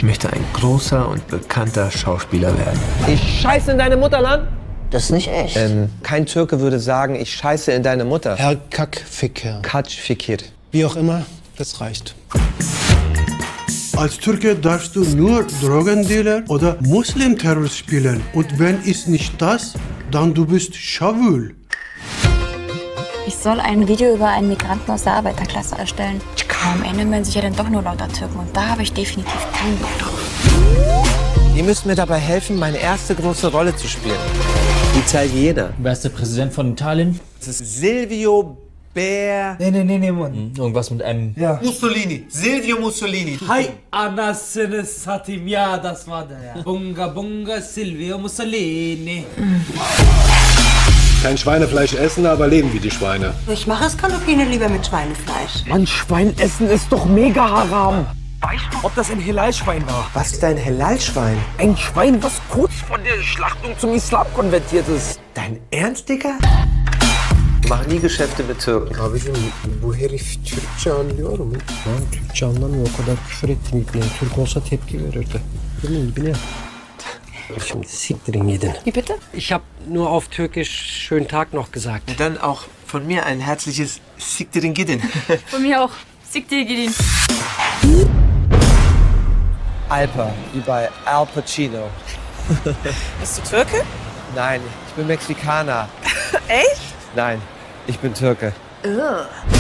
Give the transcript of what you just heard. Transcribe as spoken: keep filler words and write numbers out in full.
möchte ein großer und bekannter Schauspieler werden. Ich scheiße in deine Mutter, Lan? Das ist nicht echt. Ähm, kein Türke würde sagen, ich scheiße in deine Mutter. Herr Kakfikir. Kaçfikir. Wie auch immer, das reicht. Als Türke darfst du nur Drogendealer oder Muslim-Terrorist spielen. Und wenn es nicht das, dann du bist schwul. Ich soll ein Video über einen Migranten aus der Arbeiterklasse erstellen. Am Ende melden sich ja dann doch nur lauter Türken und da habe ich definitiv keinen Bock drauf. Ihr müsst mir dabei helfen, meine erste große Rolle zu spielen. Italiener. Wer ist der Präsident von Italien? Das ist Silvio Ber... Nee, nee, nee, nee, Mann. Hm, irgendwas mit einem... Ja. Mussolini. Silvio Mussolini. Hi, Anasene Satim. Ja, das war der, ja. Bunga, bunga, Silvio Mussolini. Kein Schweinefleisch essen, aber leben wie die Schweine. Ich mache Skalopine lieber mit Schweinefleisch. Mann, Schwein essen ist doch mega haram. Weißt du, ob das ein Helalschwein war? Was ist ein Helalschwein? Ein Schwein, was kurz vor der Schlachtung zum Islam konvertiert ist. Dein Ernst, Digga? Mach nie Geschäfte mit Türken. Abicim bu herif Türkçe anlıyor mu? Lan Türkçe anlamıyor. O kadar küfür ettim İbni'ye. Türk olsa tepki verirdi. Değil mi İbni? Şimdi siktirin gidin. Wie bitte? Ich habe nur auf Türkisch schönen Tag noch gesagt. Dann auch von mir ein herzliches Siktirin Gidin. Von mir auch. Siktir gidin. Alper, wie bei Al Pacino. Bist du Türke? Nein, ich bin Mexikaner. Echt? Nein, ich bin Türke. Ugh.